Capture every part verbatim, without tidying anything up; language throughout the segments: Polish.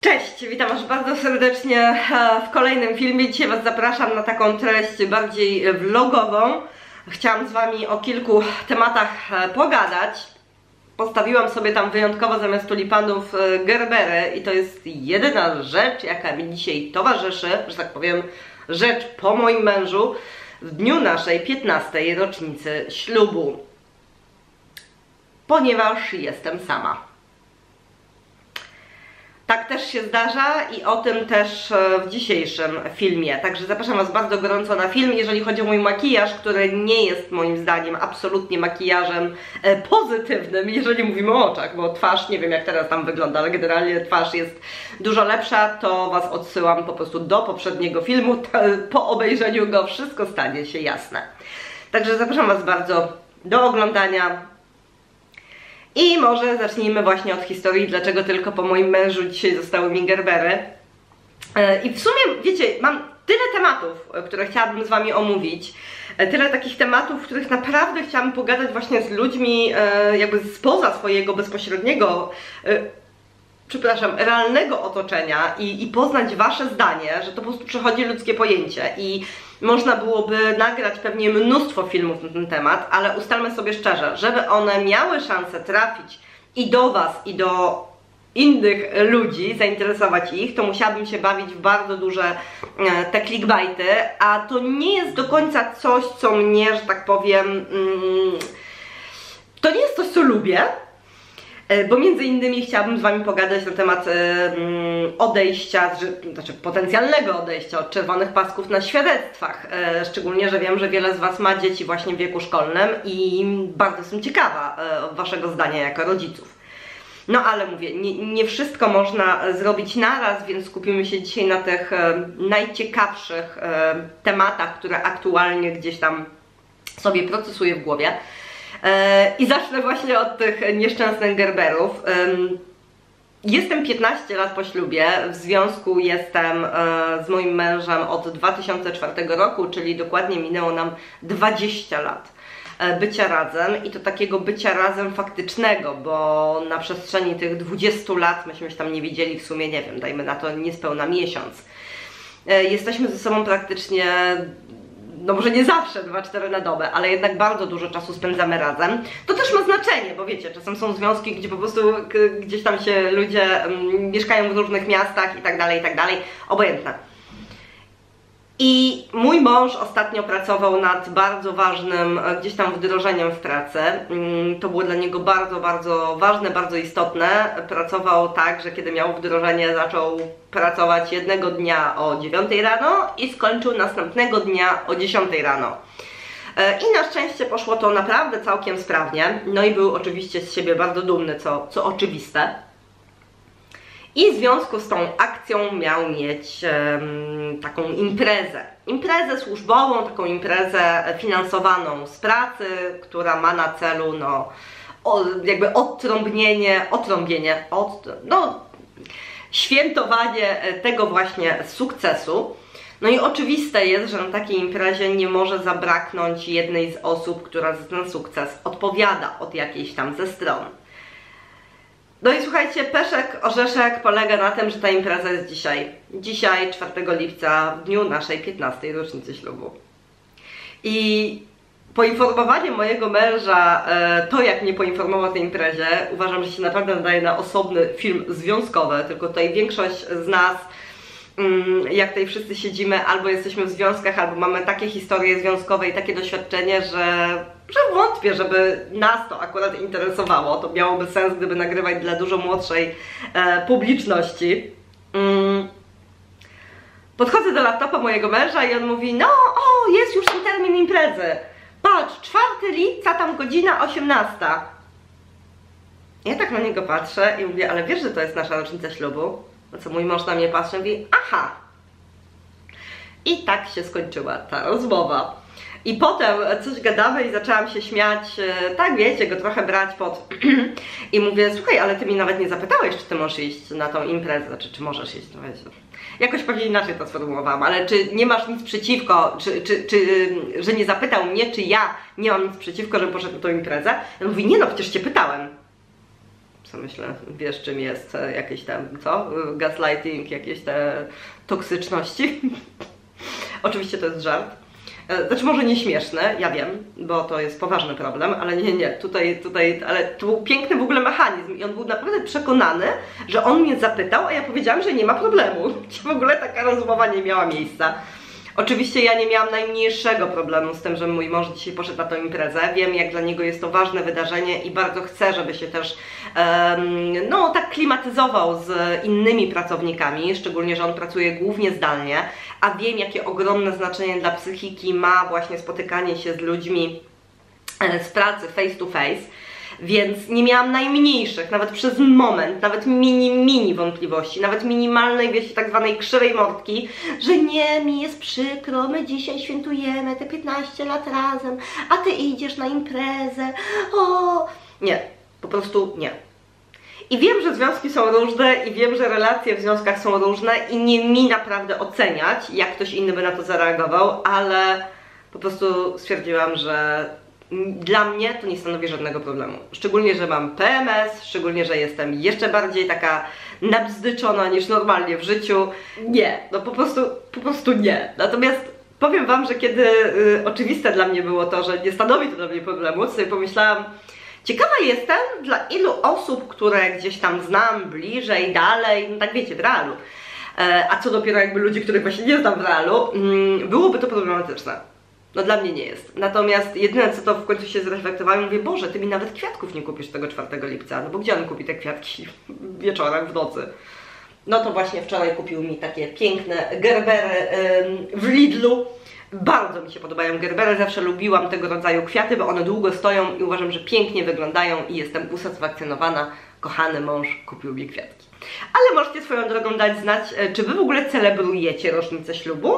Cześć, witam Was bardzo serdecznie w kolejnym filmie. Dzisiaj Was zapraszam na taką treść bardziej vlogową. Chciałam z Wami o kilku tematach pogadać. Postawiłam sobie tam wyjątkowo zamiast tulipanów gerbery i to jest jedyna rzecz, jaka mi dzisiaj towarzyszy, że tak powiem, rzecz po moim mężu w dniu naszej piętnastej rocznicy ślubu. Ponieważ jestem sama. Tak też się zdarza i o tym też w dzisiejszym filmie. Także zapraszam Was bardzo gorąco na film. Jeżeli chodzi o mój makijaż, który nie jest moim zdaniem absolutnie makijażem pozytywnym, jeżeli mówimy o oczach, bo twarz, nie wiem jak teraz tam wygląda, ale generalnie twarz jest dużo lepsza, to Was odsyłam po prostu do poprzedniego filmu. Po obejrzeniu go wszystko stanie się jasne. Także zapraszam Was bardzo do oglądania. I może zacznijmy właśnie od historii, dlaczego tylko po moim mężu dzisiaj zostały mi gerbery. I w sumie, wiecie, mam tyle tematów, które chciałabym z Wami omówić. Tyle takich tematów, w których naprawdę chciałabym pogadać właśnie z ludźmi jakby spoza swojego bezpośredniego, przepraszam, realnego otoczenia i, i poznać Wasze zdanie, że to po prostu przechodzi ludzkie pojęcie i można byłoby nagrać pewnie mnóstwo filmów na ten temat, ale ustalmy sobie szczerze, żeby one miały szansę trafić i do Was, i do innych ludzi, zainteresować ich, to musiałabym się bawić w bardzo duże te clickbaity, a to nie jest do końca coś, co mnie, że tak powiem, mm, to nie jest coś, co lubię. Bo między innymi chciałabym z Wami pogadać na temat odejścia, znaczy potencjalnego odejścia od czerwonych pasków na świadectwach. Szczególnie, że wiem, że wiele z Was ma dzieci właśnie w wieku szkolnym i bardzo jestem ciekawa Waszego zdania jako rodziców. No ale mówię, nie, nie wszystko można zrobić naraz, więc skupimy się dzisiaj na tych najciekawszych tematach, które aktualnie gdzieś tam sobie procesuję w głowie. I zacznę właśnie od tych nieszczęsnych gerberów. Jestem piętnaście lat po ślubie, w związku jestem z moim mężem od dwa tysiące czwartego roku, czyli dokładnie minęło nam dwadzieścia lat bycia razem i to takiego bycia razem faktycznego, bo na przestrzeni tych dwudziestu lat myśmy się tam nie widzieli w sumie, nie wiem, dajmy na to niespełna miesiąc. Jesteśmy ze sobą praktycznie, no może nie zawsze dwa cztery na dobę, ale jednak bardzo dużo czasu spędzamy razem. To też ma znaczenie, bo wiecie, czasem są związki, gdzie po prostu gdzieś tam się ludzie um, mieszkają w różnych miastach i tak dalej, i tak dalej, obojętne. I mój mąż ostatnio pracował nad bardzo ważnym gdzieś tam wdrożeniem w pracę. To było dla niego bardzo, bardzo ważne, bardzo istotne. Pracował tak, że kiedy miał wdrożenie, zaczął pracować jednego dnia o dziewiątej rano i skończył następnego dnia o dziesiątej rano. I na szczęście poszło to naprawdę całkiem sprawnie. No i był oczywiście z siebie bardzo dumny, co, co oczywiste. I w związku z tą akcją miał mieć um, taką imprezę. Imprezę służbową, taką imprezę finansowaną z pracy, która ma na celu no, o, jakby odtrąbnienie, otrąbienie, od, no, świętowanie tego właśnie sukcesu. No i oczywiste jest, że na takiej imprezie nie może zabraknąć jednej z osób, która za ten sukces odpowiada od jakiejś tam ze stron. No i słuchajcie, peszek, orzeszek polega na tym, że ta impreza jest dzisiaj. Dzisiaj, czwartego lipca, w dniu naszej piętnastej rocznicy ślubu. I poinformowanie mojego męża, to jak mnie poinformował o tej imprezie, uważam, że się naprawdę nadaje na osobny film związkowy, tylko tutaj większość z nas, jak tutaj wszyscy siedzimy, albo jesteśmy w związkach, albo mamy takie historie związkowe i takie doświadczenie, że, że wątpię, żeby nas to akurat interesowało. To miałoby sens, gdyby nagrywać dla dużo młodszej e, publiczności. Mm. Podchodzę do laptopa mojego męża i on mówi, no o, jest już ten termin imprezy. Patrz, czwartego lipca, tam godzina osiemnasta. Ja tak na niego patrzę i mówię, ale wiesz, że to jest nasza rocznica ślubu? No co, mój mąż na mnie patrzy i mówi, aha. I tak się skończyła ta rozmowa. I potem coś gadamy i zaczęłam się śmiać, tak wiecie, go trochę brać pod... I mówię, słuchaj, ale ty mi nawet nie zapytałeś, czy ty możesz iść na tą imprezę, znaczy, czy możesz iść, no wiecie. Jakoś pewnie inaczej to sformułowałam, ale czy nie masz nic przeciwko, czy, czy, czy, że nie zapytał mnie, czy ja nie mam nic przeciwko, żebym poszedł na tą imprezę? Ja mówi, nie no, przecież cię pytałem. co myślę, wiesz czym jest jakieś tam, co? Gaslighting, jakieś te toksyczności. Oczywiście to jest żart. Znaczy może nie śmieszne, ja wiem, bo to jest poważny problem, ale nie, nie, tutaj, tutaj, ale to był piękny w ogóle mechanizm i on był naprawdę przekonany, że on mnie zapytał, a ja powiedziałam, że nie ma problemu. W ogóle taka rozmowa nie miała miejsca. Oczywiście ja nie miałam najmniejszego problemu z tym, że mój mąż dzisiaj poszedł na tę imprezę. Wiem, jak dla niego jest to ważne wydarzenie i bardzo chcę, żeby się też um, no, tak klimatyzował z innymi pracownikami, szczególnie, że on pracuje głównie zdalnie, a wiem, jakie ogromne znaczenie dla psychiki ma właśnie spotykanie się z ludźmi z pracy face to face. Więc nie miałam najmniejszych, nawet przez moment, nawet mini, mini wątpliwości, nawet minimalnej, wiecie, tak zwanej krzywej mordki, że nie, mi jest przykro, my dzisiaj świętujemy te piętnaście lat razem, a ty idziesz na imprezę, o... Nie, po prostu nie. I wiem, że związki są różne i wiem, że relacje w związkach są różne i nie mi naprawdę oceniać, jak ktoś inny by na to zareagował, ale po prostu stwierdziłam, że dla mnie to nie stanowi żadnego problemu. Szczególnie, że mam P M S, szczególnie, że jestem jeszcze bardziej taka nabzdyczona niż normalnie w życiu. Nie, no po prostu, po prostu nie. Natomiast powiem wam, że kiedy y, oczywiste dla mnie było to, że nie stanowi to dla mnie problemu, to sobie pomyślałam, ciekawa jestem, dla ilu osób, które gdzieś tam znam bliżej, dalej, no tak wiecie, w realu, e, a co dopiero jakby ludzi, których właśnie nie znam w realu, mm, byłoby to problematyczne. No dla mnie nie jest. Natomiast jedyne co to w końcu się zreflektowałem, mówię, Boże, ty mi nawet kwiatków nie kupisz tego czwartego lipca, no bo gdzie on kupi te kwiatki wieczorem, w nocy? No to właśnie wczoraj kupił mi takie piękne gerbery yy, w Lidlu. Bardzo mi się podobają gerbery, zawsze lubiłam tego rodzaju kwiaty, bo one długo stoją i uważam, że pięknie wyglądają i jestem usatysfakcjonowana. Kochany mąż kupił mi kwiatki. Ale możecie swoją drogą dać znać, czy wy w ogóle celebrujecie rocznicę ślubu,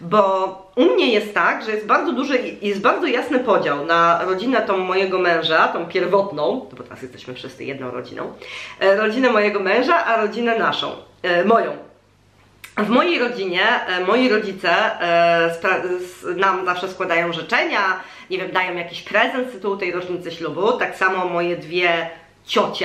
bo u mnie jest tak, że jest bardzo duży, jest bardzo jasny podział na rodzinę tą mojego męża, tą pierwotną, bo teraz jesteśmy wszyscy jedną rodziną, rodzinę mojego męża, a rodzinę naszą, moją. W mojej rodzinie moi rodzice nam zawsze składają życzenia, nie wiem, dają jakiś prezent z tytułu tej rocznicy ślubu, tak samo moje dwie ciocie.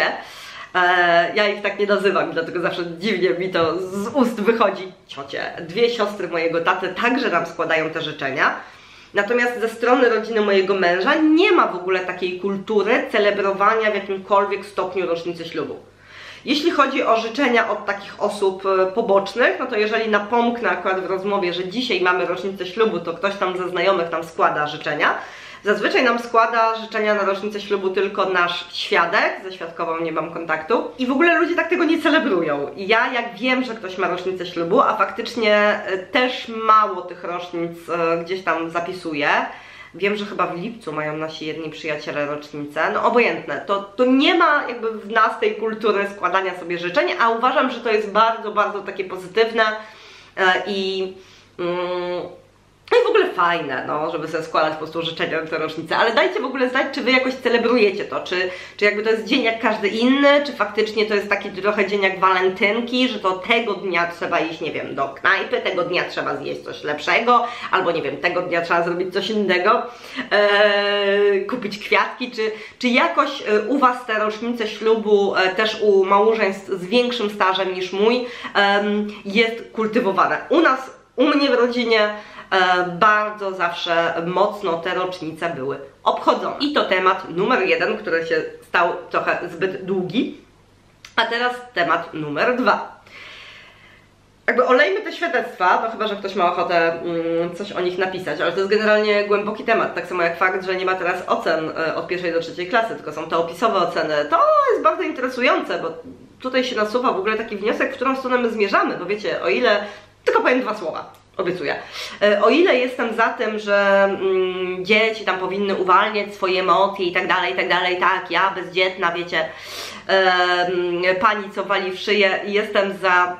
Ja ich tak nie nazywam, dlatego zawsze dziwnie mi to z ust wychodzi. Ciocie, dwie siostry mojego taty także nam składają te życzenia. Natomiast ze strony rodziny mojego męża nie ma w ogóle takiej kultury celebrowania w jakimkolwiek stopniu rocznicy ślubu. Jeśli chodzi o życzenia od takich osób pobocznych, no to jeżeli napomknę akurat w rozmowie, że dzisiaj mamy rocznicę ślubu, to ktoś tam ze znajomych nam składa życzenia. Zazwyczaj nam składa życzenia na rocznicę ślubu tylko nasz świadek, ze świadkową nie mam kontaktu i w ogóle ludzie tak tego nie celebrują. I ja jak wiem, że ktoś ma rocznicę ślubu, a faktycznie też mało tych rocznic gdzieś tam zapisuję, wiem, że chyba w lipcu mają nasi jedni przyjaciele rocznicę, no obojętne, to, to nie ma jakby w nas tej kultury składania sobie życzeń, a uważam, że to jest bardzo, bardzo takie pozytywne i... Mm, No i w ogóle fajne, no, żeby sobie składać po prostu życzenia na tę rocznicę, ale dajcie w ogóle znać, czy wy jakoś celebrujecie to, czy, czy jakby to jest dzień jak każdy inny, czy faktycznie to jest taki trochę dzień jak walentynki, że to tego dnia trzeba iść, nie wiem, do knajpy, tego dnia trzeba zjeść coś lepszego, albo nie wiem, tego dnia trzeba zrobić coś innego, eee, kupić kwiatki, czy, czy jakoś u was te rocznice ślubu, e, też u małżeństw z większym stażem niż mój, e, jest kultywowane. U nas, u mnie w rodzinie bardzo zawsze mocno te rocznice były obchodzone. I to temat numer jeden, który się stał trochę zbyt długi. A teraz temat numer dwa. Jakby olejmy te świadectwa, no chyba, że ktoś ma ochotę mm, coś o nich napisać, ale to jest generalnie głęboki temat, tak samo jak fakt, że nie ma teraz ocen od pierwszej do trzeciej klasy, tylko są te opisowe oceny. To jest bardzo interesujące, bo tutaj się nasuwa w ogóle taki wniosek, w którą stronę my zmierzamy, bo wiecie, o ile... Tylko powiem dwa słowa. Obiecuję. O ile jestem za tym, że mm, dzieci tam powinny uwalniać swoje emocje i tak dalej, i tak dalej, tak, ja bezdzietna, wiecie, e, pani co wali w szyję, jestem za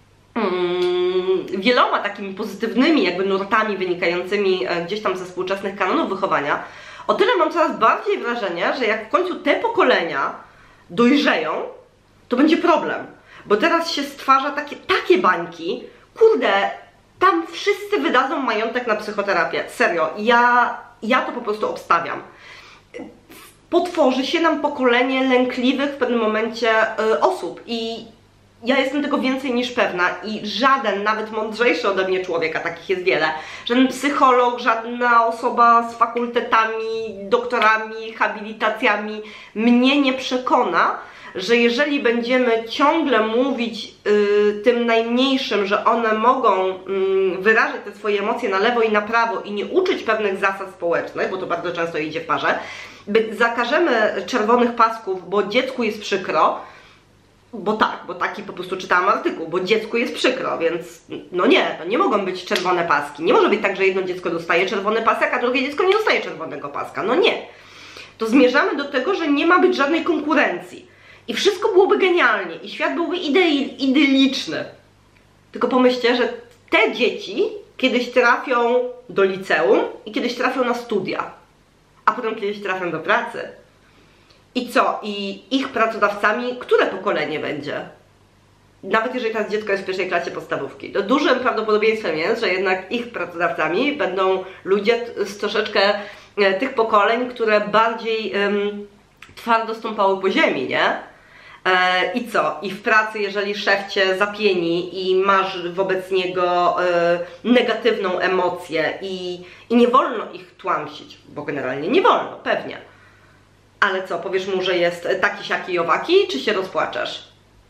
mm, wieloma takimi pozytywnymi jakby nurtami wynikającymi gdzieś tam ze współczesnych kanonów wychowania, o tyle mam coraz bardziej wrażenie, że jak w końcu te pokolenia dojrzeją, to będzie problem, bo teraz się stwarza takie, takie bańki, kurde, tam wszyscy wydadzą majątek na psychoterapię. Serio, ja, ja to po prostu obstawiam. potworzy się nam pokolenie lękliwych w pewnym momencie y, osób i ja jestem tego więcej niż pewna i żaden, nawet mądrzejszy ode mnie człowiek, a takich jest wiele, żaden psycholog, żadna osoba z fakultetami, doktorami, habilitacjami mnie nie przekona, że jeżeli będziemy ciągle mówić y, tym najmniejszym, że one mogą y, wyrażać te swoje emocje na lewo i na prawo i nie uczyć pewnych zasad społecznych, bo to bardzo często idzie w parze, by zakażemy czerwonych pasków, bo dziecku jest przykro, bo tak, bo taki po prostu czytałam artykuł, bo dziecku jest przykro, więc no nie, to nie mogą być czerwone paski. Nie może być tak, że jedno dziecko dostaje czerwony pasek, a drugie dziecko nie dostaje czerwonego paska. No nie. To zmierzamy do tego, że nie ma być żadnej konkurencji. I wszystko byłoby genialnie i świat byłby idei, idyliczny. Tylko pomyślcie, że te dzieci kiedyś trafią do liceum i kiedyś trafią na studia, a potem kiedyś trafią do pracy. I co? I ich pracodawcami, które pokolenie będzie? Nawet jeżeli teraz dziecko jest w pierwszej klasie podstawówki, to dużym prawdopodobieństwem jest, że jednak ich pracodawcami będą ludzie z troszeczkę e, tych pokoleń, które bardziej um, twardo stąpały po ziemi, nie? E, I co? I w pracy, jeżeli szef cię zapieni i masz wobec niego e, negatywną emocję i, i nie wolno ich tłamsić, bo generalnie nie wolno, pewnie. Ale co, powiesz mu, że jest taki, siaki i owaki, czy się rozpłaczesz?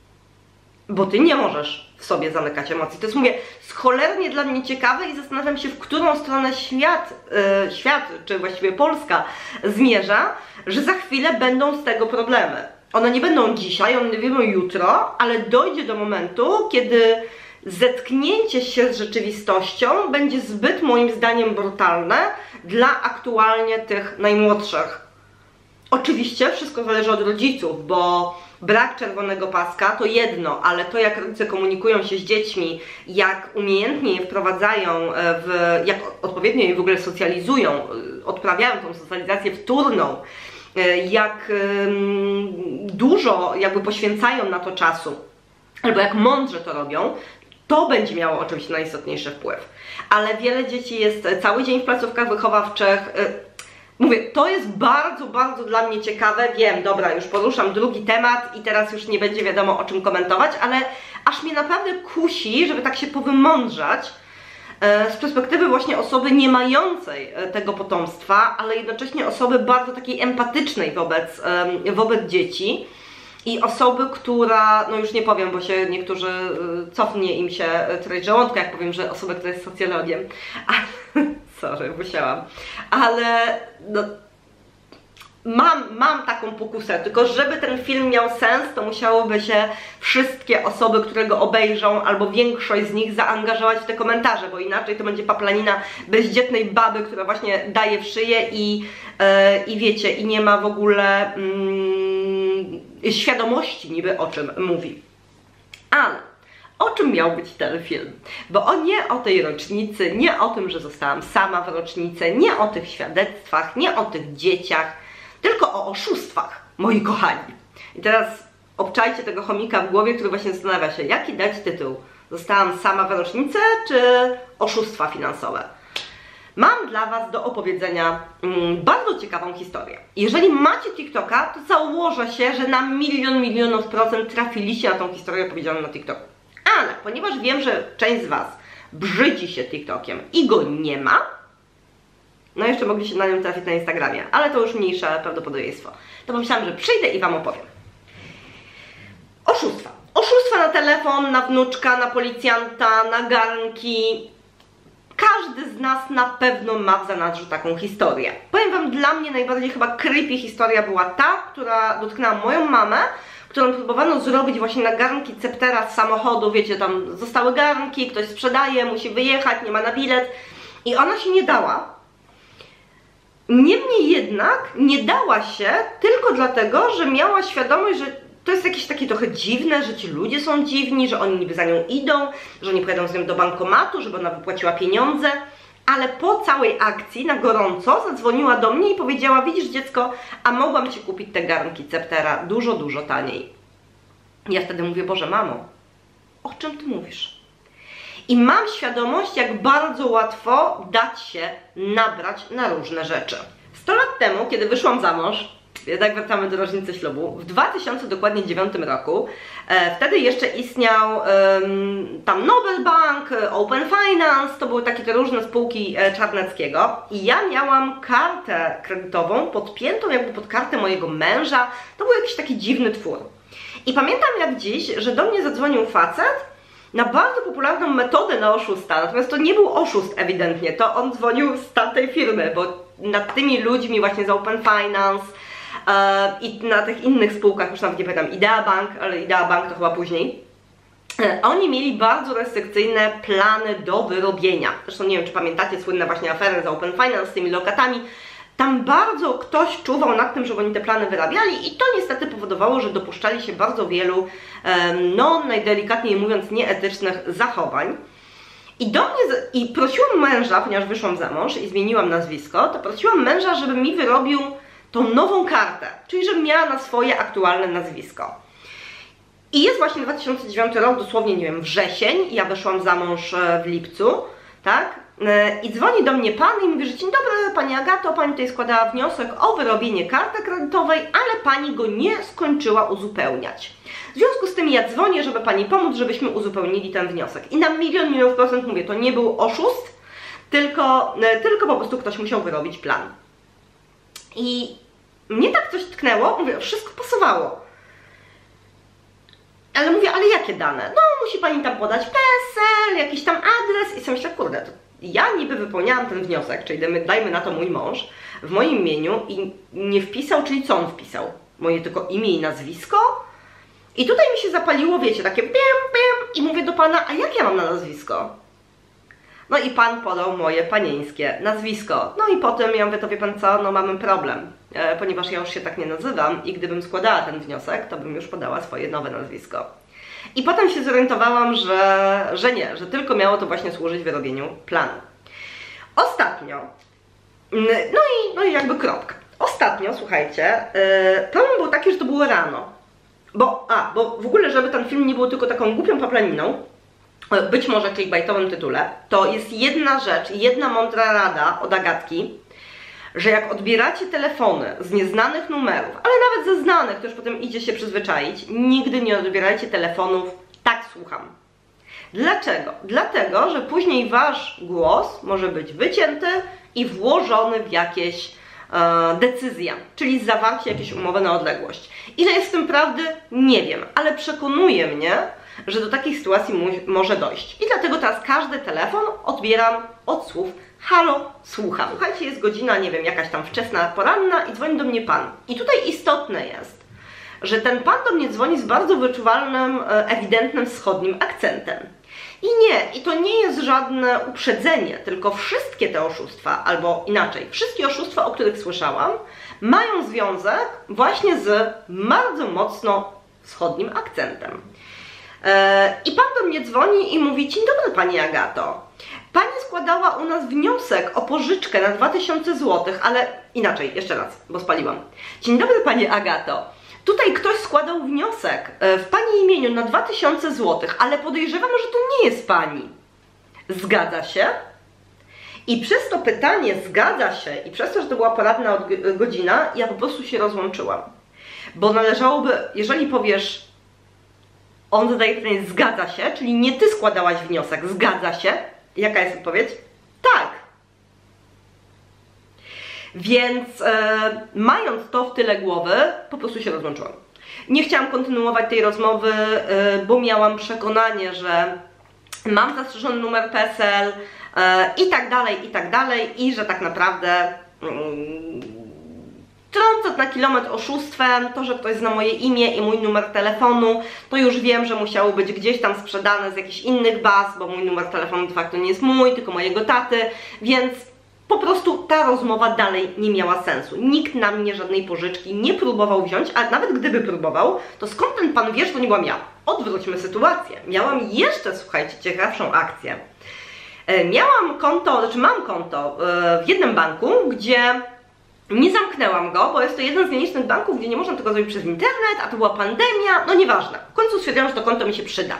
Bo ty nie możesz w sobie zamykać emocji. To jest, mówię, cholernie dla mnie ciekawe i zastanawiam się, w którą stronę świat, yy, świat, czy właściwie Polska zmierza, że za chwilę będą z tego problemy. One nie będą dzisiaj, one nie będą jutro, ale dojdzie do momentu, kiedy zetknięcie się z rzeczywistością będzie zbyt, moim zdaniem, brutalne dla aktualnie tych najmłodszych. Oczywiście wszystko zależy od rodziców, bo brak czerwonego paska to jedno, ale to, jak rodzice komunikują się z dziećmi, jak umiejętnie je wprowadzają, w, jak odpowiednio je w ogóle socjalizują, odprawiają tą socjalizację wtórną, jak dużo jakby poświęcają na to czasu, albo jak mądrze to robią, to będzie miało oczywiście najistotniejszy wpływ. Ale wiele dzieci jest cały dzień w placówkach wychowawczych. Mówię, to jest bardzo, bardzo dla mnie ciekawe. Wiem, dobra, już poruszam drugi temat i teraz już nie będzie wiadomo, o czym komentować, ale aż mnie naprawdę kusi, żeby tak się powymądrzać z perspektywy właśnie osoby nie mającej tego potomstwa, ale jednocześnie osoby bardzo takiej empatycznej wobec, wobec dzieci i osoby, która, no już nie powiem, bo się niektórzy, cofnie im się treść żołądka, jak powiem, że osoba, która jest socjologiem, ale, sorry, musiałam, ale no, mam, mam taką pokusę, tylko żeby ten film miał sens, to musiałyby się wszystkie osoby, które go obejrzą, albo większość z nich zaangażować w te komentarze, bo inaczej to będzie paplanina bezdzietnej baby, która właśnie daje w szyję i, yy, i wiecie, i nie ma w ogóle yy, świadomości niby, o czym mówi. Ale o czym miał być ten film? Bo o nie o tej rocznicy, nie o tym, że zostałam sama w rocznicę, nie o tych świadectwach, nie o tych dzieciach, tylko o oszustwach, moi kochani. I teraz obczajcie tego chomika w głowie, który właśnie zastanawia się, jaki dać tytuł. Zostałam sama w rocznicę, czy oszustwa finansowe? Mam dla Was do opowiedzenia mm, bardzo ciekawą historię. Jeżeli macie TikToka, to założę się, że na milion, milionów procent trafiliście na tą historię opowiedzianą na TikToku. Ale ponieważ wiem, że część z Was brzydzi się TikTokiem i go nie ma, no jeszcze mogliście na nią trafić na Instagramie, ale to już mniejsze prawdopodobieństwo, to pomyślałam, że przyjdę i Wam opowiem. Oszustwa. Oszustwa na telefon, na wnuczka, na policjanta, na garnki. Każdy z nas na pewno ma w zanadrzu taką historię. Powiem Wam, dla mnie najbardziej chyba creepy historia była ta, która dotknęła moją mamę, którą próbowano zrobić właśnie na garnki Ceptera z samochodu. Wiecie, tam zostały garnki, ktoś sprzedaje, musi wyjechać, nie ma na bilet i ona się nie dała. Niemniej jednak nie dała się tylko dlatego, że miała świadomość, że to jest jakieś takie trochę dziwne, że ci ludzie są dziwni, że oni niby za nią idą, że oni pojadą z nią do bankomatu, żeby ona wypłaciła pieniądze, ale po całej akcji na gorąco zadzwoniła do mnie i powiedziała: widzisz dziecko, a mogłam Ci kupić te garnki Ceptera dużo, dużo taniej. Ja wtedy mówię: Boże mamo, o czym Ty mówisz? I mam świadomość, jak bardzo łatwo dać się nabrać na różne rzeczy. sto lat temu, kiedy wyszłam za mąż, jednak wracamy do rocznicy ślubu. W dwa tysiące dokładnie dziewiątym roku, e, wtedy jeszcze istniał e, tam Nobel Bank, Open Finance, to były takie te różne spółki e, Czarneckiego i ja miałam kartę kredytową podpiętą jakby pod kartę mojego męża. To był jakiś taki dziwny twór. I pamiętam jak dziś, że do mnie zadzwonił facet na bardzo popularną metodę na oszusta, natomiast to nie był oszust ewidentnie, to on dzwonił z tamtej firmy, bo nad tymi ludźmi właśnie z Open Finance e, i na tych innych spółkach, już nawet nie pamiętam, Idea Bank, ale Idea Bank to chyba później, e, oni mieli bardzo restrykcyjne plany do wyrobienia. Zresztą nie wiem, czy pamiętacie słynne właśnie afery z Open Finance, z tymi lokatami. Tam bardzo ktoś czuwał nad tym, żeby oni te plany wyrabiali i to niestety powodowało, że dopuszczali się bardzo wielu, no najdelikatniej mówiąc, nieetycznych zachowań. I do mnie, i prosiłam męża, ponieważ wyszłam za mąż i zmieniłam nazwisko, to prosiłam męża, żeby mi wyrobił tą nową kartę, czyli żebym miała na swoje aktualne nazwisko. I jest właśnie dwa tysiące dziewiąty rok, dosłownie, nie wiem, wrzesień, ja wyszłam za mąż w lipcu, tak? I dzwoni do mnie pan i mówi, że dzień dobry pani Agato, pani tutaj składała wniosek o wyrobienie karty kredytowej, ale pani go nie skończyła uzupełniać. W związku z tym ja dzwonię, żeby pani pomóc, żebyśmy uzupełnili ten wniosek. I na milion milionów procent mówię, to nie był oszust, tylko, tylko po prostu ktoś musiał wyrobić plan. I mnie tak coś tknęło, mówię, wszystko pasowało. Ale mówię, ale jakie dane? No musi pani tam podać P S L, jakiś tam adres i sobie myślę, kurde, to ja niby wypełniałam ten wniosek, czyli dajmy, dajmy na to mój mąż, w moim imieniu i nie wpisał, czyli co on wpisał? Moje tylko imię i nazwisko? I tutaj mi się zapaliło, wiecie, takie pim, pim i mówię do pana, a jak ja mam na nazwisko? No i pan podał moje panieńskie nazwisko. No i potem ja mówię, to wie pan co, no mamy problem, e, ponieważ ja już się tak nie nazywam i gdybym składała ten wniosek, to bym już podała swoje nowe nazwisko. I potem się zorientowałam, że, że nie, że tylko miało to właśnie służyć wyrobieniu planu. Ostatnio, no i, no i jakby kropka. Ostatnio, słuchajcie, yy, problem był taki, że to było rano. Bo, a, bo w ogóle, żeby ten film nie był tylko taką głupią paplaniną, być może clickbaitowym tytule, to jest jedna rzecz, jedna mądra rada od Agatki, że jak odbieracie telefony z nieznanych numerów, ale nawet ze znanych, to już potem idzie się przyzwyczaić, nigdy nie odbierajcie telefonów tak słucham. Dlaczego? Dlatego, że później wasz głos może być wycięty i włożony w jakieś e, decyzje, czyli zawarcie jakiejś umowy na odległość. Ile jest w tym prawdy? Nie wiem, ale przekonuje mnie, że do takich sytuacji mu może dojść. I dlatego teraz każdy telefon odbieram od słów halo, słucham. Słuchajcie, jest godzina, nie wiem, jakaś tam wczesna, poranna i dzwoni do mnie pan. I tutaj istotne jest, że ten pan do mnie dzwoni z bardzo wyczuwalnym, ewidentnym wschodnim akcentem. I nie, i to nie jest żadne uprzedzenie, tylko wszystkie te oszustwa, albo inaczej, wszystkie oszustwa, o których słyszałam, mają związek właśnie z bardzo mocno wschodnim akcentem. I pan do mnie dzwoni i mówi, dzień dobry pani Agato, pani składała u nas wniosek o pożyczkę na dwa tysiące złotych, ale inaczej, jeszcze raz, bo spaliłam. Dzień dobry pani Agato, tutaj ktoś składał wniosek w pani imieniu na dwa tysiące złotych, ale podejrzewam, że to nie jest pani. Zgadza się? I przez to pytanie zgadza się i przez to, że to była poradna godzina, ja po prostu się rozłączyłam. Bo należałoby, jeżeli powiesz, on zadaje pytanie, zgadza się, czyli nie ty składałaś wniosek, zgadza się. Jaka jest odpowiedź? Tak. Więc e, mając to w tyle głowy, po prostu się rozłączyłam. Nie chciałam kontynuować tej rozmowy, e, bo miałam przekonanie, że mam zastrzeżony numer P S L e, i tak dalej, i tak dalej, i że tak naprawdę mm, trącąc na kilometr oszustwem, to, że ktoś zna moje imię i mój numer telefonu, to już wiem, że musiało być gdzieś tam sprzedane z jakichś innych baz, bo mój numer telefonu de facto nie jest mój, tylko mojego taty, więc po prostu ta rozmowa dalej nie miała sensu. Nikt na mnie żadnej pożyczki nie próbował wziąć, a nawet gdyby próbował, to skąd ten pan wie, że to nie byłam ja? Odwróćmy sytuację. Miałam jeszcze, słuchajcie, ciekawszą akcję. Miałam konto, znaczy mam konto w jednym banku, gdzie nie zamknęłam go, bo jest to jeden z nielicznych banków, gdzie nie można tego zrobić przez internet, a to była pandemia, no nieważne. W końcu stwierdziłam, że to konto mi się przyda.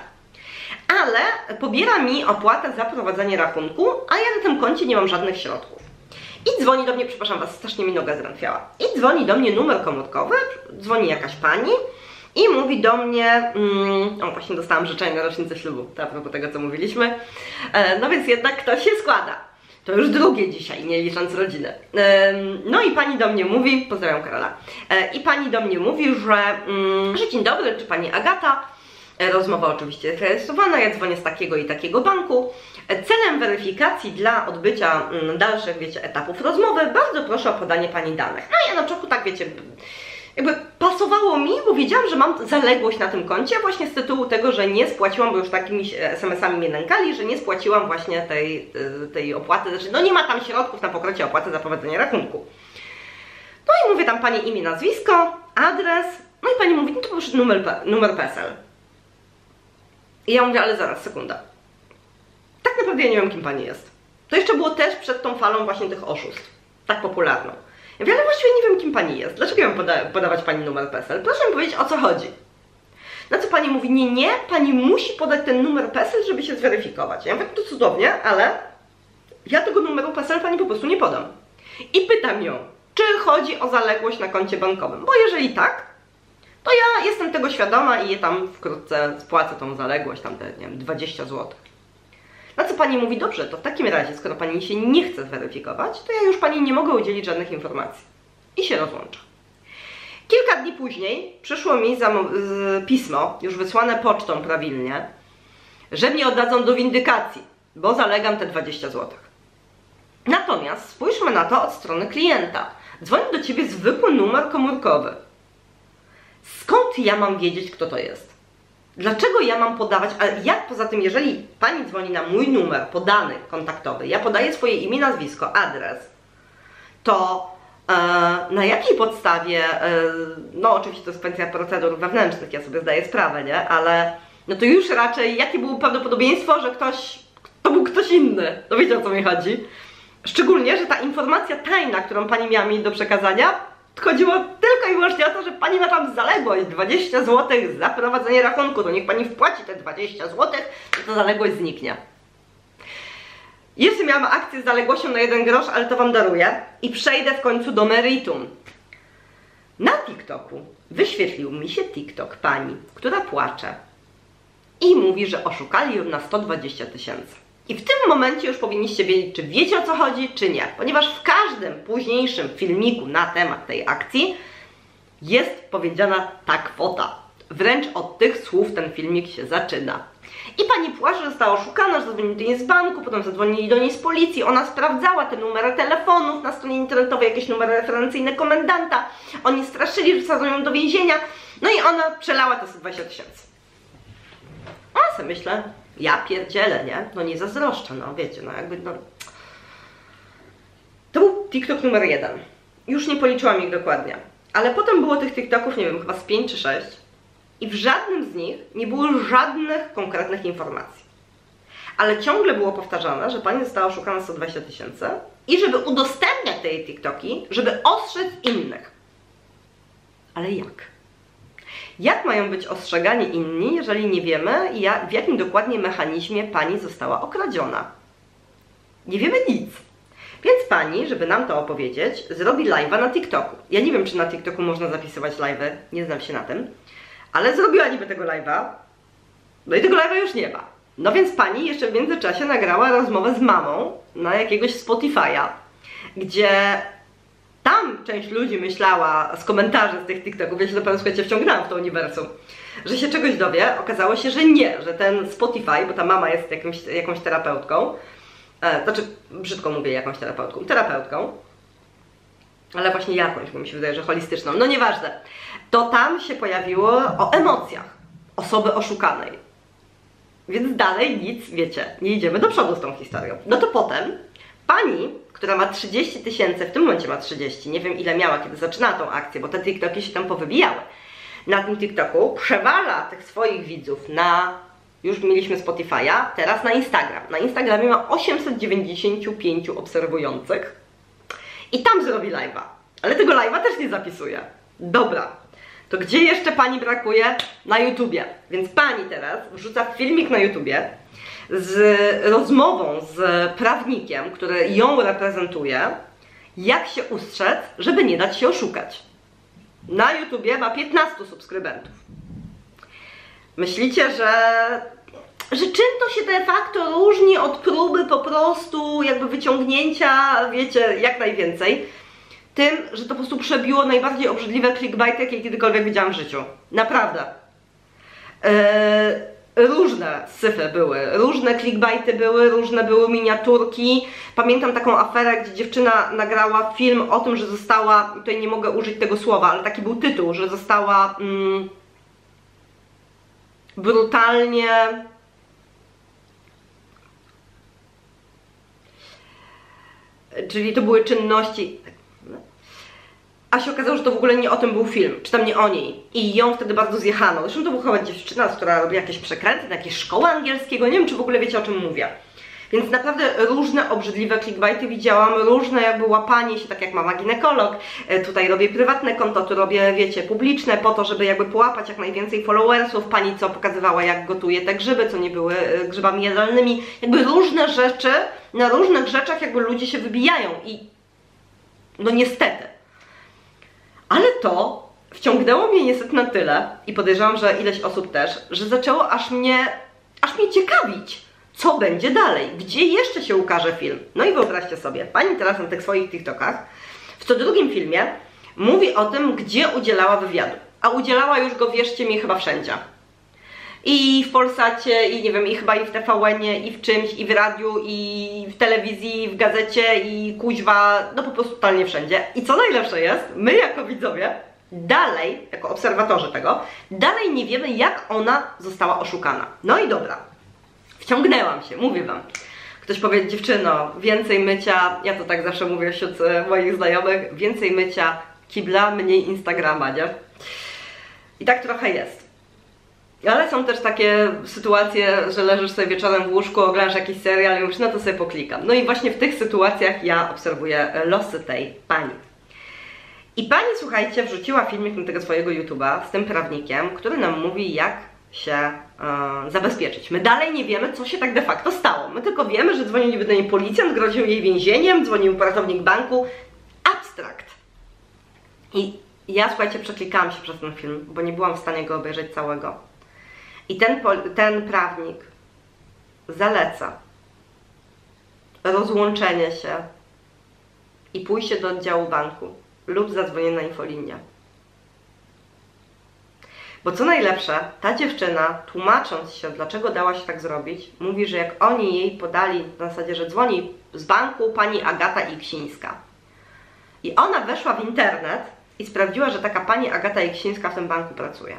Ale pobiera mi opłatę za prowadzenie rachunku, a ja na tym koncie nie mam żadnych środków. I dzwoni do mnie, przepraszam was, strasznie mi noga zdrętwiała. I dzwoni do mnie numer komórkowy, dzwoni jakaś pani i mówi do mnie, mm, o właśnie dostałam życzenie na rocznicę ślubu, to a propos tego co mówiliśmy, e, no więc jednak ktoś się składa. To już drugie dzisiaj, nie licząc rodziny. E, no i pani do mnie mówi, pozdrawiam Karola, e, i pani do mnie mówi, że, mm, że dzień dobry, czy pani Agata, e, rozmowa oczywiście jest rejestrowana, ja dzwonię z takiego i takiego banku. Celem weryfikacji dla odbycia mm, dalszych, wiecie, etapów rozmowy, bardzo proszę o podanie pani danych. No i ja na początku tak, wiecie, jakby pasowało mi, bo wiedziałam, że mam zaległość na tym koncie właśnie z tytułu tego, że nie spłaciłam, bo już takimi es em esami mnie nękali, że nie spłaciłam właśnie tej, tej opłaty, znaczy no nie ma tam środków na pokrycie opłaty za prowadzenie rachunku. No i mówię tam pani imię, nazwisko, adres, no i pani mówi, no to proszę numer, numer P E S E L. I ja mówię, ale zaraz, sekunda. Tak naprawdę ja nie wiem, kim pani jest. To jeszcze było też przed tą falą właśnie tych oszustw, tak popularną. Ja mówię, ale właściwie nie wiem, kim pani jest. Dlaczego ja mam poda podawać pani numer P E S E L? Proszę mi powiedzieć, o co chodzi. Na co pani mówi, nie, nie, pani musi podać ten numer P E S E L, żeby się zweryfikować. Ja mówię, to cudownie, ale ja tego numeru P E S E L pani po prostu nie podam. I pytam ją, czy chodzi o zaległość na koncie bankowym, bo jeżeli tak, to ja jestem tego świadoma i tam wkrótce spłacę tą zaległość, tam te, nie wiem, dwadzieścia złotych. Na co pani mówi, dobrze, to w takim razie, skoro pani się nie chce zweryfikować, to ja już pani nie mogę udzielić żadnych informacji. I się rozłącza. Kilka dni później przyszło mi pismo, już wysłane pocztą prawilnie, że mnie oddadzą do windykacji, bo zalegam te dwadzieścia złotych. Natomiast spójrzmy na to od strony klienta. Dzwoni do ciebie zwykły numer komórkowy. Skąd ja mam wiedzieć, kto to jest? Dlaczego ja mam podawać, a jak poza tym, jeżeli pani dzwoni na mój numer podany, kontaktowy, ja podaję swoje imię, nazwisko, adres, to e, na jakiej podstawie, e, no oczywiście to jest kwestia procedur wewnętrznych, ja sobie zdaję sprawę, nie, ale no to już raczej jakie było prawdopodobieństwo, że ktoś, to był ktoś inny, no wiecie, o co mi chodzi? Szczególnie, że ta informacja tajna, którą pani miała mi do przekazania, chodziło tylko i wyłącznie o to, że pani ma tam zaległość dwadzieścia złotych za prowadzenie rachunku, to niech pani wpłaci te dwadzieścia złotych, to ta zaległość zniknie. Jeszcze miałam akcję z zaległością na jeden grosz, ale to wam daruję i przejdę w końcu do meritum. Na TikToku wyświetlił mi się TikTok pani, która płacze i mówi, że oszukali ją na sto dwadzieścia tysięcy. I w tym momencie już powinniście wiedzieć, czy wiecie, o co chodzi, czy nie. Ponieważ w każdym późniejszym filmiku na temat tej akcji jest powiedziana ta kwota. Wręcz od tych słów ten filmik się zaczyna. I pani płacze, że została oszukana, że zadzwonili do niej z banku, potem zadzwonili do niej z policji. Ona sprawdzała te numery telefonów na stronie internetowej, jakieś numery referencyjne komendanta. Oni straszyli, że wsadzą ją do więzienia. No i ona przelała te sto dwadzieścia tysięcy. A sobie myślę, ja pierdzielę, nie? No nie zazdroszczę, no wiecie, no jakby, no... To był TikTok numer jeden. Już nie policzyłam ich dokładnie. Ale potem było tych TikToków, nie wiem, chyba z pięć czy sześć. I w żadnym z nich nie było żadnych konkretnych informacji. Ale ciągle było powtarzane, że pani została oszukana sto dwadzieścia tysięcy i żeby udostępniać te jej TikToki, żeby ostrzec innych. Ale jak? Jak mają być ostrzegani inni, jeżeli nie wiemy, jak, w jakim dokładnie mechanizmie pani została okradziona? Nie wiemy nic. Więc pani, żeby nam to opowiedzieć, zrobi live'a na TikToku. Ja nie wiem, czy na TikToku można zapisywać live'y, nie znam się na tym, ale zrobiła niby tego live'a, no i tego live'a już nie ma. No więc pani jeszcze w międzyczasie nagrała rozmowę z mamą na jakiegoś Spotify'a, gdzie tam część ludzi myślała z komentarzy z tych TikToków, ja się dopiero, słuchajcie, wciągnęłam w to uniwersum, że się czegoś dowie. Okazało się, że nie, że ten Spotify, bo ta mama jest jakimś, jakąś terapeutką, e, znaczy brzydko mówię jakąś terapeutką, terapeutką, ale właśnie jakąś, bo mi się wydaje, że holistyczną, no nieważne, to tam się pojawiło o emocjach osoby oszukanej. Więc dalej nic, wiecie, nie idziemy do przodu z tą historią. No to potem pani, która ma trzydzieści tysięcy, w tym momencie ma trzydzieści, nie wiem ile miała, kiedy zaczynała tą akcję, bo te TikToki się tam powybijały. Na tym TikToku przewala tych swoich widzów na, już mieliśmy Spotify'a, teraz na Instagram. Na Instagramie ma osiemset dziewięćdziesiąt pięć obserwujących i tam zrobi live'a. Ale tego live'a też nie zapisuje. Dobra, to gdzie jeszcze pani brakuje? Na YouTubie. Więc pani teraz wrzuca filmik na YouTubie z rozmową z prawnikiem, który ją reprezentuje, Jak się ustrzec, żeby nie dać się oszukać. Na YouTubie ma piętnastu subskrybentów. Myślicie, że, że czym to się de facto różni od próby po prostu jakby wyciągnięcia, wiecie, jak najwięcej? Tym, że to po prostu przebiło najbardziej obrzydliwe clickbaity, jakie kiedykolwiek widziałam w życiu. Naprawdę. Yy... Różne syfy były, różne clickbaity były, różne były miniaturki. Pamiętam taką aferę, gdzie dziewczyna nagrała film o tym, że została, tutaj nie mogę użyć tego słowa, ale taki był tytuł, że została mm, brutalnie czyli to były czynności. A się okazało, że to w ogóle nie o tym był film, czy tam nie o niej. I ją wtedy bardzo zjechano. Zresztą to była chyba dziewczyna, która robi jakieś przekręty na jakieś szkoły angielskiego. Nie wiem, czy w ogóle wiecie, o czym mówię. Więc naprawdę różne obrzydliwe clickbaity widziałam, różne jakby łapanie się, tak jak mama ginekolog. Tutaj robię prywatne konto, tu robię, wiecie, publiczne, po to, żeby jakby połapać jak najwięcej followersów. Pani, co pokazywała, jak gotuje te grzyby, co nie były grzybami jadalnymi. Jakby różne rzeczy, na różnych rzeczach jakby ludzie się wybijają i no niestety. Ale to wciągnęło mnie niestety na tyle i podejrzewam, że ileś osób też, że zaczęło aż mnie, aż mnie ciekawić, co będzie dalej, gdzie jeszcze się ukaże film. No i wyobraźcie sobie, pani teraz na tych swoich TikTokach w co drugim filmie mówi o tym, gdzie udzielała wywiadu. A udzielała już go, wierzcie mi, chyba wszędzie. I w Polsacie, i nie wiem, i chyba i w T V N-ie, i w czymś, i w radiu, i w telewizji, i w gazecie, i kuźwa, no po prostu totalnie wszędzie. I co najlepsze jest, my jako widzowie, dalej, jako obserwatorzy tego, dalej nie wiemy, jak ona została oszukana. No i dobra, wciągnęłam się, mówię wam. Ktoś powie, dziewczyno, więcej mycia, ja to tak zawsze mówię wśród moich znajomych, więcej mycia kibla, mniej Instagrama, nie? I tak trochę jest. Ale są też takie sytuacje, że leżysz sobie wieczorem w łóżku, oglądasz jakiś serial i mówisz, no to sobie poklikam. No i właśnie w tych sytuacjach ja obserwuję losy tej pani. I pani, słuchajcie, wrzuciła filmik na tego swojego YouTube'a z tym prawnikiem, który nam mówi, jak się e, zabezpieczyć. My dalej nie wiemy, co się tak de facto stało. My tylko wiemy, że dzwonił niby do niej policjant, groził jej więzieniem, dzwonił pracownik banku. Abstrakt. I ja, słuchajcie, przeklikałam się przez ten film, bo nie byłam w stanie go obejrzeć całego. I ten, ten prawnik zaleca rozłączenie się i pójście do oddziału banku lub zadzwonienie na infolinię. Bo co najlepsze, ta dziewczyna, tłumacząc się, dlaczego dała się tak zrobić, mówi, że jak oni jej podali na zasadzie, że dzwoni z banku pani Agata Iksińska. I ona weszła w internet i sprawdziła, że taka pani Agata Iksińska w tym banku pracuje.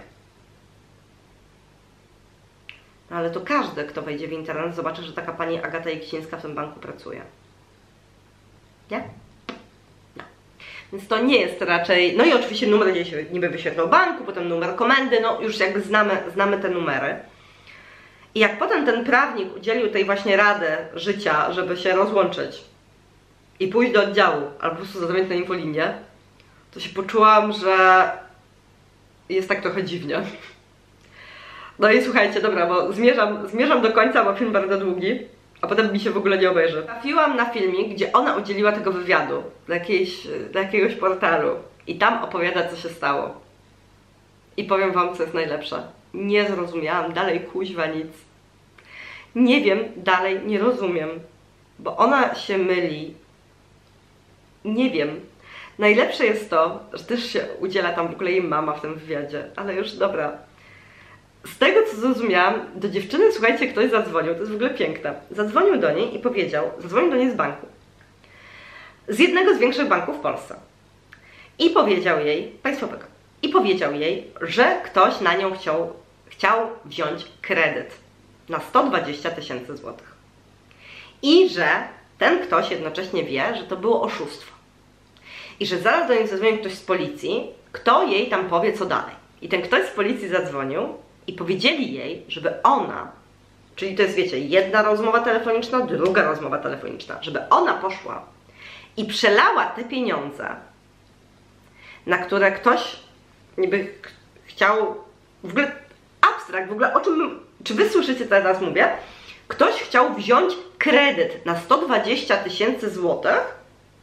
No ale to każdy, kto wejdzie w internet, zobaczy, że taka pani Agata Iksińska w tym banku pracuje. Nie? No. Więc to nie jest raczej... No i oczywiście numer gdzieś się niby wyświetlał banku, potem numer komendy, no już jakby znamy, znamy te numery. I jak potem ten prawnik udzielił tej właśnie rady życia, żeby się rozłączyć i pójść do oddziału, albo po prostu zadzwonić na infolinię, to się poczułam, że jest tak trochę dziwnie. No i słuchajcie, dobra, bo zmierzam, zmierzam do końca, bo film bardzo długi, a potem mi się w ogóle nie obejrzy. Trafiłam na filmik, gdzie ona udzieliła tego wywiadu dla, jakiejś, dla jakiegoś portalu i tam opowiada, co się stało. I powiem wam, co jest najlepsze. Nie zrozumiałam dalej kuźwa nic. Nie wiem, dalej nie rozumiem, bo ona się myli. Nie wiem. Najlepsze jest to, że też się udziela tam w ogóle jej mama w tym wywiadzie, ale już dobra. Z tego, co zrozumiałam, do dziewczyny, słuchajcie, ktoś zadzwonił, to jest w ogóle piękne. Zadzwonił do niej i powiedział, zadzwonił do niej z banku. Z jednego z większych banków w Polsce. I powiedział jej, państwowego, i powiedział jej, że ktoś na nią chciał, chciał wziąć kredyt na sto dwadzieścia tysięcy złotych. I że ten ktoś jednocześnie wie, że to było oszustwo. I że zaraz do niej zadzwoni ktoś z policji, kto jej tam powie, co dalej. I ten ktoś z policji zadzwonił i powiedzieli jej, żeby ona, czyli to jest, wiecie, jedna rozmowa telefoniczna, druga rozmowa telefoniczna, żeby ona poszła i przelała te pieniądze, na które ktoś niby chciał, w ogóle abstrakt, w ogóle o czym, czy wy słyszycie, co teraz mówię? Ktoś chciał wziąć kredyt na sto dwadzieścia tysięcy złotych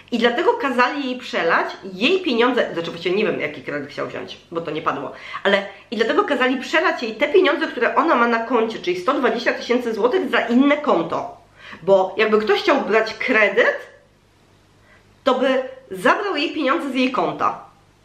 I dlatego kazali jej przelać jej pieniądze, znaczy właściwie nie wiem jaki kredyt chciał wziąć, bo to nie padło, ale i dlatego kazali przelać jej te pieniądze, które ona ma na koncie, czyli sto dwadzieścia tysięcy złotych za inne konto. Bo jakby ktoś chciał brać kredyt, to by zabrał jej pieniądze z jej konta.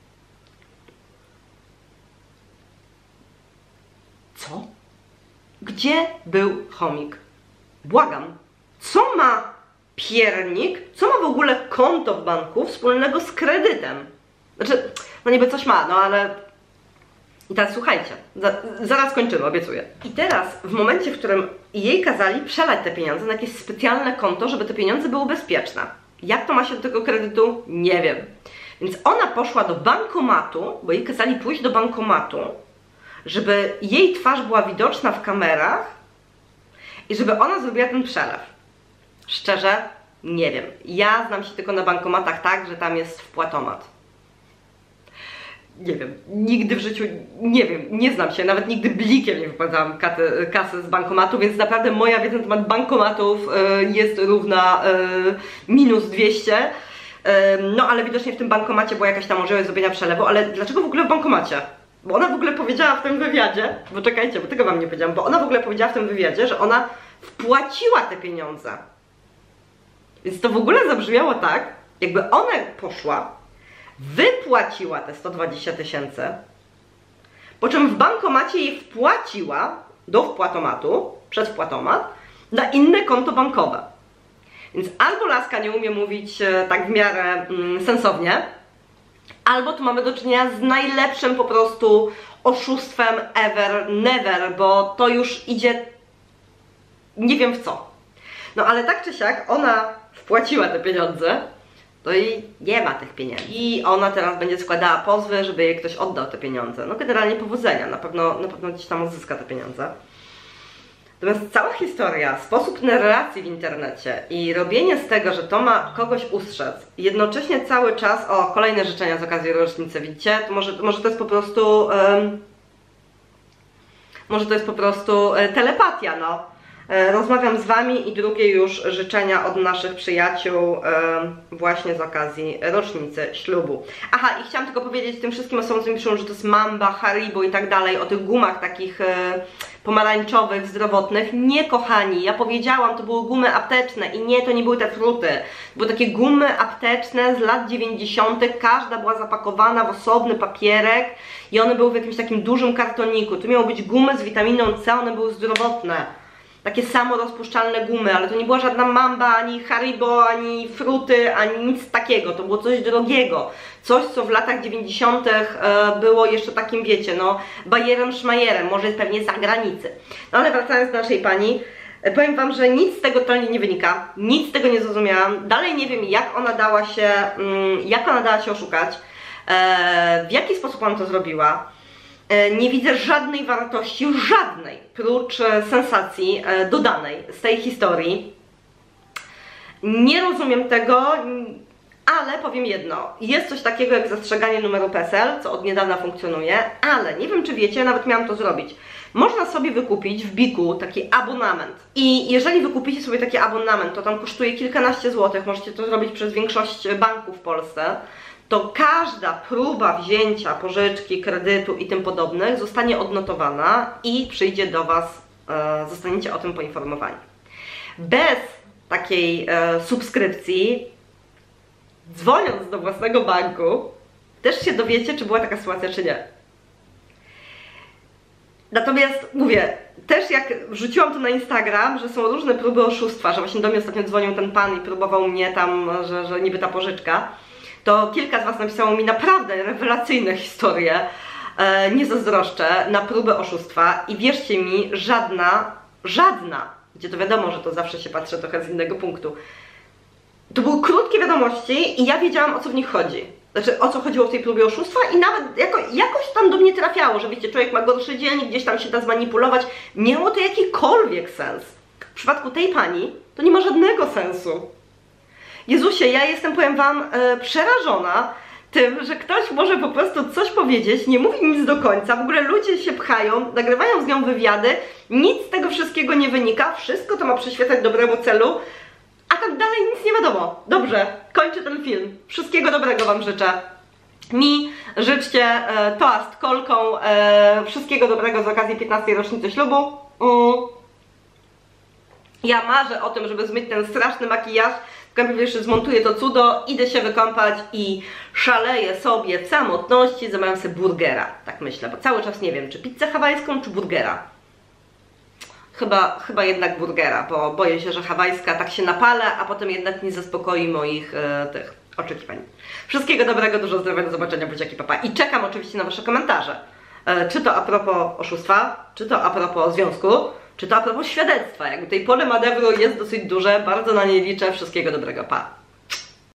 Co? Gdzie był chomik? Błagam. Co ma piernik, co ma w ogóle konto w banku wspólnego z kredytem? Znaczy, no niby coś ma, no ale... I teraz słuchajcie, za, zaraz kończymy, obiecuję. I teraz, w momencie, w którym jej kazali przelać te pieniądze na jakieś specjalne konto, żeby te pieniądze były bezpieczne. Jak to ma się do tego kredytu? Nie wiem. Więc ona poszła do bankomatu, bo jej kazali pójść do bankomatu, żeby jej twarz była widoczna w kamerach i żeby ona zrobiła ten przelew. Szczerze, nie wiem. Ja znam się tylko na bankomatach tak, że tam jest wpłatomat. Nie wiem, nigdy w życiu, nie wiem, nie znam się, nawet nigdy blikiem nie wypłacałam kasy z bankomatu, więc naprawdę moja wiedza na temat bankomatów y, jest równa y, minus dwieście. Y, no ale widocznie w tym bankomacie była jakaś tam możliwość zrobienia przelewu, ale dlaczego w ogóle w bankomacie? Bo ona w ogóle powiedziała w tym wywiadzie, bo czekajcie, bo tego wam nie powiedziałam, bo ona w ogóle powiedziała w tym wywiadzie, że ona wpłaciła te pieniądze. Więc to w ogóle zabrzmiało tak, jakby ona poszła, wypłaciła te sto dwadzieścia tysięcy, po czym w bankomacie jej wpłaciła do wpłatomatu, przez wpłatomat, na inne konto bankowe. Więc albo laska nie umie mówić tak w miarę mm, sensownie, albo tu mamy do czynienia z najlepszym po prostu oszustwem ever, never, bo to już idzie nie wiem w co. No ale tak czy siak, ona wpłaciła te pieniądze, to i nie ma tych pieniędzy. I ona teraz będzie składała pozwy, żeby jej ktoś oddał te pieniądze. No generalnie powodzenia, na pewno, na pewno gdzieś tam odzyska te pieniądze. Natomiast cała historia, sposób narracji w internecie i robienie z tego, że to ma kogoś ustrzec, jednocześnie cały czas, o, kolejne życzenia z okazji rocznicy, widzicie? To może, może to jest po prostu, um, może to jest po prostu um, telepatia, no. Rozmawiam z wami i drugie już życzenia od naszych przyjaciół yy, właśnie z okazji rocznicy ślubu. Aha, i chciałam tylko powiedzieć tym wszystkim osobom, co mi piszą, że to jest Mamba, Haribo i tak dalej, o tych gumach takich yy, pomarańczowych, zdrowotnych. Nie, kochani, ja powiedziałam, to były gumy apteczne i nie, to nie były te fruty. Były takie gumy apteczne z lat dziewięćdziesiątych, każda była zapakowana w osobny papierek i one były w jakimś takim dużym kartoniku. Tu miało być gumy z witaminą C, one były zdrowotne. Takie samo rozpuszczalne gumy, ale to nie była żadna Mamba, ani Haribo, ani fruty, ani nic takiego. To było coś drogiego. Coś, co w latach dziewięćdziesiątych było jeszcze takim, wiecie, no, bajerem szmajerem, może pewnie z zagranicy. No ale wracając do naszej pani, powiem wam, że nic z tego totalnie nie wynika. Nic z tego nie zrozumiałam. Dalej nie wiem, jak ona dała się, jak ona dała się oszukać, w jaki sposób ona to zrobiła. Nie widzę żadnej wartości, żadnej, prócz sensacji dodanej z tej historii. Nie rozumiem tego, ale powiem jedno. Jest coś takiego jak zastrzeganie numeru P S L, co od niedawna funkcjonuje, ale nie wiem czy wiecie, nawet miałam to zrobić. Można sobie wykupić w Biku taki abonament. I jeżeli wykupicie sobie taki abonament, to tam kosztuje kilkanaście złotych, możecie to zrobić przez większość banków w Polsce, to każda próba wzięcia pożyczki, kredytu i tym podobnych zostanie odnotowana i przyjdzie do was, e, zostaniecie o tym poinformowani. Bez takiej e, subskrypcji, dzwoniąc do własnego banku, też się dowiecie, czy była taka sytuacja, czy nie. Natomiast mówię, też jak wrzuciłam to na Instagram, że są różne próby oszustwa, że właśnie do mnie ostatnio dzwonił ten pan i próbował mnie tam, że, że niby ta pożyczka, to kilka z was napisało mi naprawdę rewelacyjne historie, e, nie zazdroszczę, na próbę oszustwa i wierzcie mi, żadna, żadna, gdzie to wiadomo, że to zawsze się patrzę trochę z innego punktu, to były krótkie wiadomości i ja wiedziałam, o co w nich chodzi. Znaczy, o co chodziło w tej próbie oszustwa i nawet jako, jakoś tam do mnie trafiało, że wiecie, człowiek ma gorszy dzień, gdzieś tam się da zmanipulować. Miało to jakikolwiek sens. W przypadku tej pani to nie ma żadnego sensu. Jezusie, ja jestem, powiem wam, e, przerażona tym, że ktoś może po prostu coś powiedzieć, nie mówi nic do końca, w ogóle ludzie się pchają, nagrywają z nią wywiady, nic z tego wszystkiego nie wynika, wszystko to ma przyświecać dobremu celu, A tam dalej nic nie wiadomo. Dobrze, kończę ten film. Wszystkiego dobrego wam życzę. Mi życzcie e, toast kolką. E, wszystkiego dobrego z okazji piętnastej rocznicy ślubu. Mm. Ja marzę o tym, żeby zmyć ten straszny makijaż. W kąpie jeszcze zmontuję to cudo, idę się wykąpać i szaleję sobie w samotności, zamawiam sobie burgera. Tak myślę, bo cały czas nie wiem, czy pizzę hawajską, czy burgera. Chyba, chyba jednak burgera, bo boję się, że hawajska tak się napala, a potem jednak nie zaspokoi moich e, tych oczekiwań. Wszystkiego dobrego, dużo zdrowia, do zobaczenia, buziaki, papa. I czekam oczywiście na wasze komentarze. E, czy to a propos oszustwa, czy to a propos związku, czy to a propos świadectwa. Jakby tej pole manewru jest dosyć duże, bardzo na nie liczę. Wszystkiego dobrego, pa!